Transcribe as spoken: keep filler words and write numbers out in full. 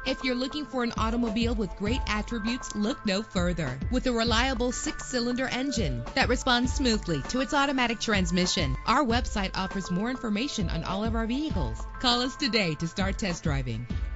If you're looking for an automobile with great attributes, look no further. With a reliable six-cylinder engine that responds smoothly to its automatic transmission, our website offers more information on all of our vehicles. Call us today to start test driving.